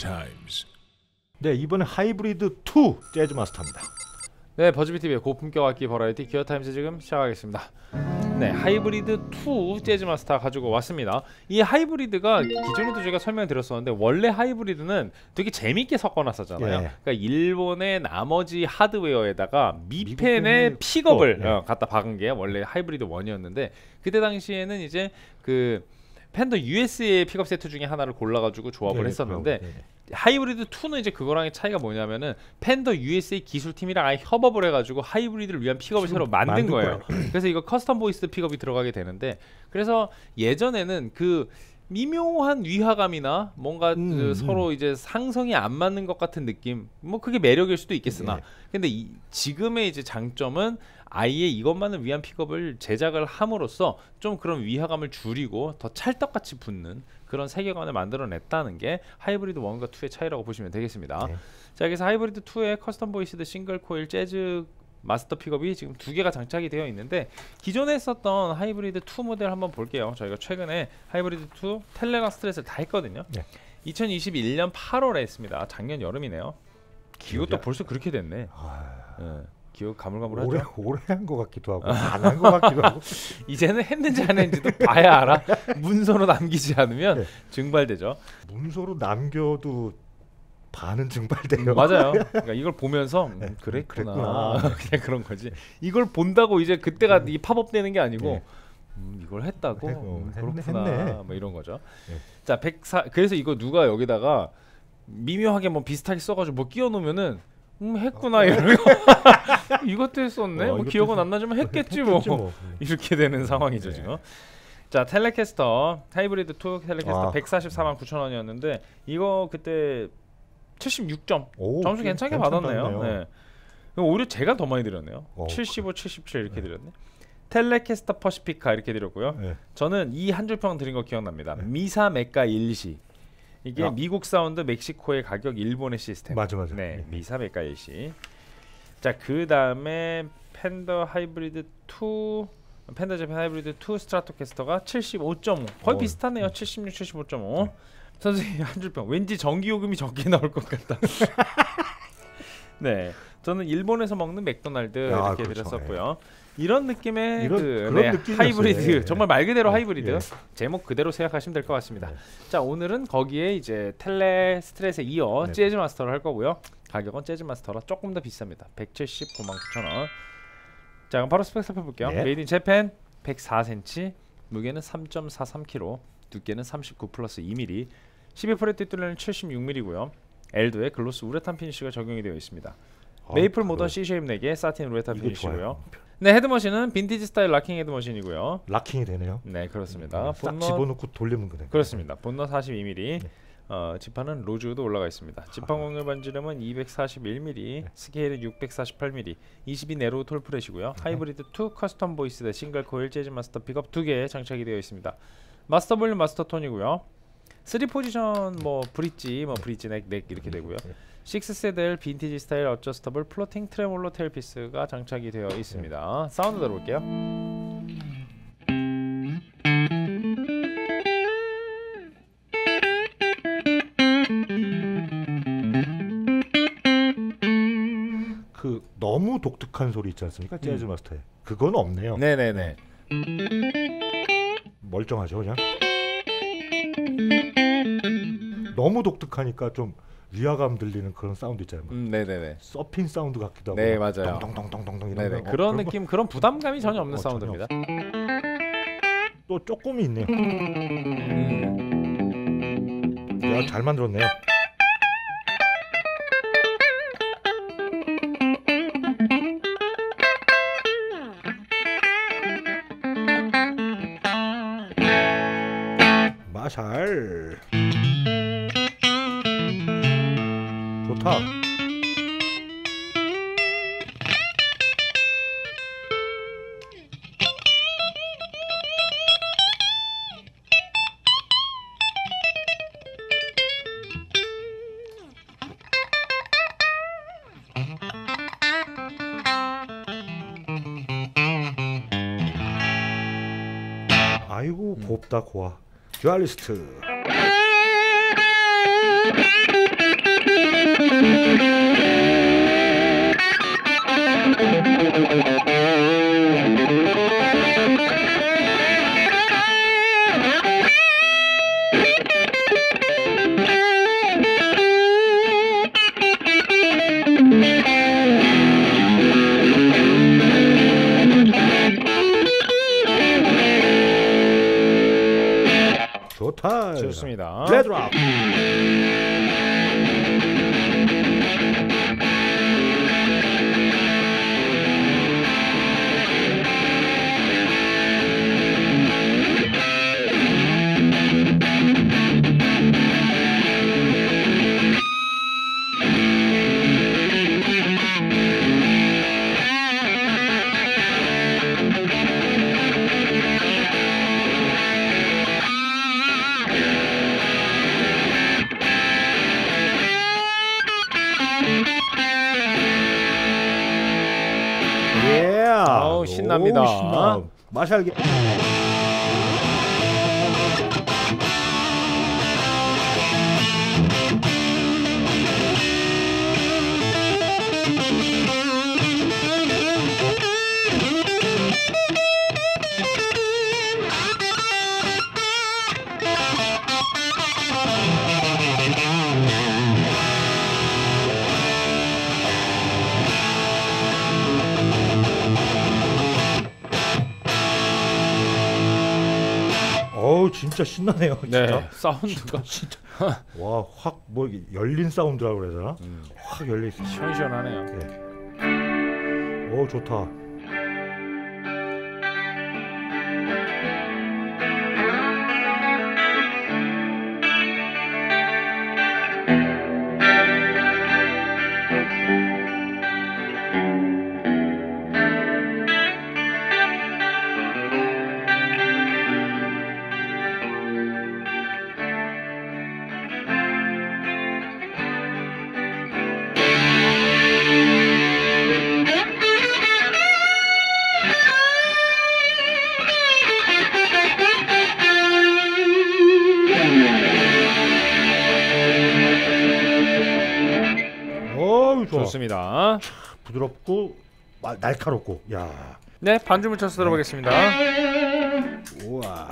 times. 네, 이번에 하이브리드 2 재즈 마스터입니다. 네, 버즈비TV의 고품격 악기 버라이티 기어타임즈 지금 시작하겠습니다. 네, 하이브리드 2 재즈 마스터 가지고 왔습니다. 이 하이브리드가 기존에도 저희가 설명드렸었는데 원래 하이브리드는 되게 재밌게 섞어놨었잖아요. 예. 그러니까 일본의 나머지 하드웨어에다가 미펜의 픽업을 갖다 박은 게 원래 하이브리드 1이었는데 그때 당시에는 이제 그 팬더 US의 픽업 세트 중에 하나를 골라가지고 조합을 했었는데 하이브리드 2는 이제 그거랑의 차이가 뭐냐면은 팬더 USA 기술팀이랑 아예 협업을 해가지고 하이브리드를 위한 픽업을 새로 만든 거예요. 그래서 이거 커스텀 보이스 픽업이 들어가게 되는데, 그래서 예전에는 그 미묘한 위화감이나 뭔가 그 서로 이제 상성이 안 맞는 것 같은 느낌, 뭐 그게 매력일 수도 있겠으나, 근데 지금의 이제 장점은 아예 이것만을 위한 픽업을 제작을 함으로써 좀 그런 위화감을 줄이고 더 찰떡같이 붙는 그런 세계관을 만들어냈다는 게 하이브리드 1과 2의 차이라고 보시면 되겠습니다. 자, 여기서 하이브리드 2의 커스텀 보이스드 싱글 코일 재즈 마스터 픽업이 지금 2개가 장착이 되어 있는데, 기존에 썼던 하이브리드 2 모델 한번 볼게요. 저희가 최근에 하이브리드 2 텔레가 스트레스를 다 했거든요. 2021년 8월에 했습니다. 작년 여름이네요. 이것도 벌써 그렇게 됐네. 기억 가물가물하죠. 오래 한 것 같기도 하고 안 한 것 같기도 하고. 이제는 했는지 안 했는지도 봐야 알아. 문서로 남기지 않으면 증발되죠. 문서로 남겨도 반은 증발돼요. 맞아요. 그러니까 이걸 보면서 그랬구나. 그냥 그런 거지. 이걸 본다고 이제 그때가 이 팝업 되는 게 아니고 이걸 했다고? 그렇구나. 했네. 뭐 이런 거죠. 자, 그래서 이거 누가 여기다가 미묘하게 뭐 비슷하게 써가지고 뭐 끼워 놓으면은 했구나 이러고 이것도 했었네. 뭐 기억은 안 나지만 했겠지 뭐. 이렇게 되는 상황이죠 지금. 자, 텔레캐스터 하이브리드 2 텔레캐스터 144만 9천 원이었는데 이거 그때 76점 점수 괜찮게 받았네요. 네. 오히려 제가 더 많이 드렸네요. 75, 77 이렇게 드렸네. 텔레캐스터 퍼시피카 이렇게 드렸고요. 저는 이 한 줄 평 드린 거 기억납니다. 미사 메카 일시. 이게 미국 사운드 멕시코의 가격 일본의 시스템. 맞아. 네, 미사 메카 일시. 자, 그 다음에 팬더 하이브리드 2 팬더 재팬 하이브리드 2 스트라토캐스터가 75.5 거의 비슷하네요. 76, 75.5. 선생님 한 줄평. 왠지 전기요금이 적게 나올 것 같다. 네, 저는 일본에서 먹는 맥도날드 이렇게 드렸었고요. 이런 느낌의 하이브리드, 정말 말 그대로 하이브리드. 제목 그대로 생각하시면 될 것 같습니다. 자, 오늘은 거기에 이제 텔레 스트레스에 이어 재즈 마스터를 할 거고요. 가격은 재즈 마스터라 조금 더 비쌉니다. 179만 9천 원. 자, 그럼 바로 스펙 살펴볼게요. 메이드 인 재팬 104cm, 무게는 3.43kg, 두께는 39 플러스 2mm, 12프렛 뚜레는 76mm고요. 엘도에 글로스 우레탄 피니쉬가 적용이 되어 있습니다. 메이플 모던 C-쉐입 4개, 사틴 우레탄 피니쉬고요. 네, 헤드머신은 빈티지 스타일 락킹 헤드머신이고요. 락킹이 되네요. 네, 그렇습니다. 딱 집어넣고 돌리면 그래. 그렇습니다. 본너 42mm. 지판은 로즈도 올라가 있습니다. 지판 공률 반지름은 241mm, 스케일은 648mm, 22 네로우 톨프렛이고요. 하이브리드 2 커스텀 보이스드 싱글 코일 재즈 마스터 픽업 2개 장착이 되어 있습니다. 마스터 볼륨 마스터 톤이고요. 3 포지션 뭐 브릿지, 브릿지 넥 이렇게 되고요. 6세대 빈티지 스타일 어저스터블 플로팅 트레몰로 테일피스가 장착이 되어 있습니다. 사운드 들어볼게요. 그 너무 독특한 소리 있지 않습니까? 재즈 마스터에. 그건 없네요. 네네네. 멀쩡하죠 그냥. 너무 독특하니까 좀 위화감 들리는 그런 사운드 있잖아요. 네네네. 서핑 사운드 같기도 하고. 네, 맞아요. 동동동동동 이런 네네. 그런 느낌, 그런 부담감이 전혀 없는 사운드입니다. 또 조금이 있네요. 야, 잘 만들었네요. 마샬 좋다. 아이고 곱다 고와 듀얼리스트. 좋다. 좋습니다. 레드락. 예. 아우, 신납니다. 신나. 맛이 알게. 어우 진짜 신나네요. 진짜. 네, 사운드가 진짜. 와, 확 뭐 열린 사운드라고 그래야 되나? 확 열려 있어. 시원시원하네요. 네. 오 좋다. 어우 좋아. 좋습니다. 부드럽고 날카롭고. 야. 네, 반주문 쳐서 들어보겠습니다. 우와.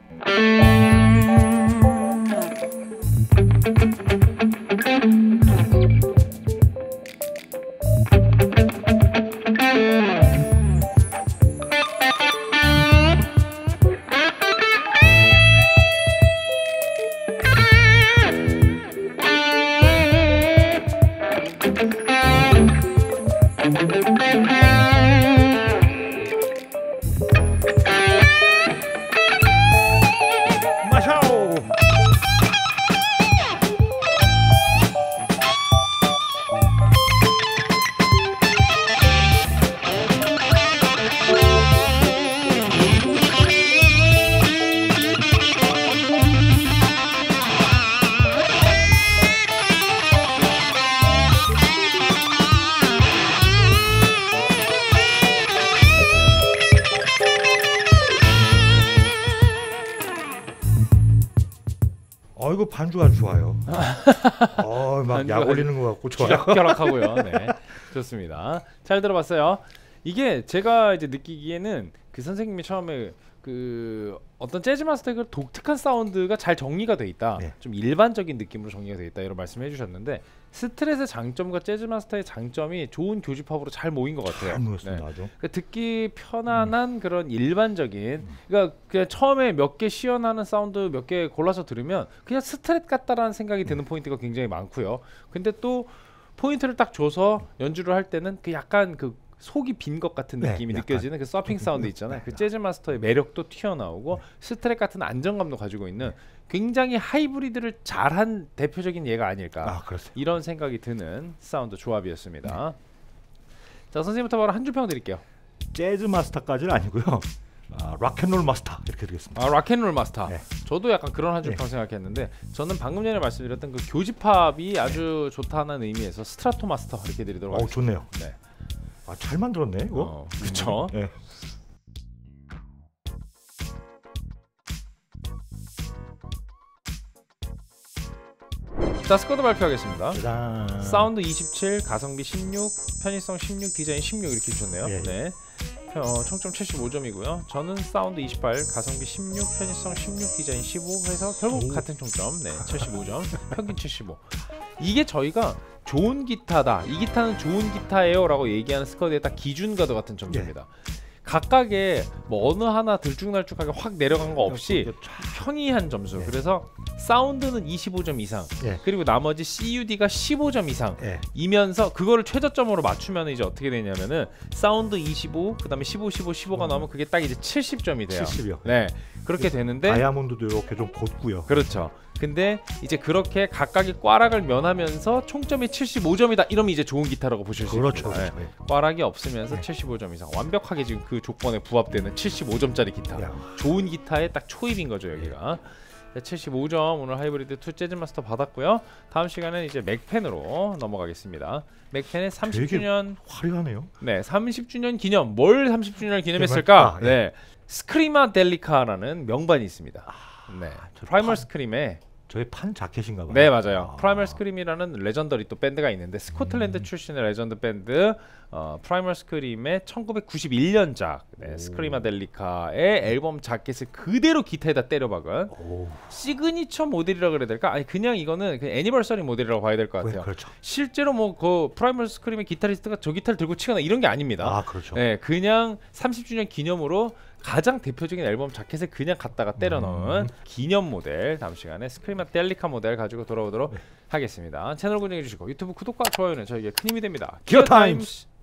마샤오. 이거 반주가 좋아요. 막 약 올리는 것 같고 좋아요. 쥐락펴락하고요. 네, 좋습니다. 잘 들어봤어요. 이게 제가 이제 느끼기에는 그 선생님이 처음에 그 어떤 재즈 마스터의 독특한 사운드가 잘 정리가 돼 있다. 네. 좀 일반적인 느낌으로 정리가 돼 있다. 이런 말씀해 주셨는데 스트렛의 장점과 재즈 마스터의 장점이 좋은 교집합으로 잘 모인 것 같아요. 잘 모였습니다. 아주. 그러니까 듣기 편안한 그런 일반적인 그러니까 그냥 처음에 몇 개 시연하는 사운드 몇 개 골라서 들으면 그냥 스트렛 같다라는 생각이 드는 포인트가 굉장히 많고요. 근데 또 포인트를 딱 줘서 연주를 할 때는 그 약간 그 속이 빈 것 같은 네, 느낌이 약간 느껴지는 그 서핑 사운드 있잖아요. 그 재즈 마스터의 매력도 튀어나오고 스트렛 같은 안정감도 가지고 있는 굉장히 하이브리드를 잘한 대표적인 예가 아닐까 그렇습니다. 이런 생각이 드는 사운드 조합이었습니다. 자, 선생님부터 바로 한 줄 평 드릴게요. 재즈 마스터까지는 아니고요. 락앤롤 마스터 이렇게 되겠습니다. 락앤롤 마스터. 네. 저도 약간 그런 한 줄 평 생각했는데 저는 방금 전에 말씀드렸던 그 교집합이 아주 좋다는 의미에서 스트라토 마스터 이렇게 드리도록 하겠습니다. 좋네요. 네. 잘 만들었네 이거. 그렇죠. 네. 자, 스쿼드 발표하겠습니다. 짜잔. 사운드 27, 가성비 16, 편의성 16, 디자인 16 이렇게 주셨네요. 예. 네. 총점 75점이고요. 저는 사운드 28, 가성비 16, 편의성 16, 디자인 15 해서 결국 같은 총점. 네, 75점. 평균 75. 이게 저희가 좋은 기타다. 이 기타는 좋은 기타예요라고 얘기하는 스쿼드의 딱 기준 가드 같은 점수입니다. 각각의 뭐 어느 하나 들쭉날쭉하게 확 내려간 거 없이 평이한 점수. 예. 그래서 사운드는 25점 이상, 예. 그리고 나머지 CUD가 15점 이상 예. 이면서 그거를 최저점으로 맞추면 이제 어떻게 되냐면은 사운드 25, 그다음에 15, 15, 15가 나오면 그게 딱 이제 70점이 돼요. 70이요. 네, 그렇게 되는데 다이아몬드도 이렇게 좀 곧고요. 그렇죠. 근데 이제 그렇게 각각의 꽈락을 면하면서 총점이 75점이다 이러면 이제 좋은 기타라고 보실 수 그렇죠. 있습니다. 그렇죠. 네. 꽈락이 없으면서 네. 75점 이상 완벽하게 지금 그 조건에 부합되는 75점짜리 기타. 야. 좋은 기타의 딱 초입인 거죠 여기가. 75점 오늘 하이브리드 2 재즈마스터 받았고요. 다음 시간은 이제 맥펜으로 넘어가겠습니다. 맥펜의 30주년 화려하네요. 네, 30주년 기념. 뭘 30주년을 기념했을까? 예. 네. 스크리마 델리카라는 명반이 있습니다. 네. 프라이멀 스크림의 저의 판 자켓인가 봐요. 네, 맞아요. 프라이멀 스크림이라는 레전더리 또 밴드가 있는데 스코틀랜드 출신의 레전드 밴드 프라이멀 스크림의 1991년작 네, 스크리마 델리카의 앨범 자켓을 그대로 기타에다 때려박은 오, 시그니처 모델이라고 그래야 될까? 아니 그냥 이거는 그냥 애니버서리 모델이라고 봐야 될 것 같아요. 그렇죠. 실제로 뭐 그 프라이멀 스크림의 기타리스트가 저 기타를 들고 치거나 이런 게 아닙니다. 아, 그렇죠. 네, 그냥 30주년 기념으로 가장 대표적인 앨범 자켓을 그냥 갖다가 때려 넣은 기념 모델. 다음 시간에 스크리마 델리카 모델 가지고 돌아오도록 하겠습니다. 채널 고정해 주시고 유튜브 구독과 좋아요는 저에게 큰 힘이 됩니다. 기어 타임스!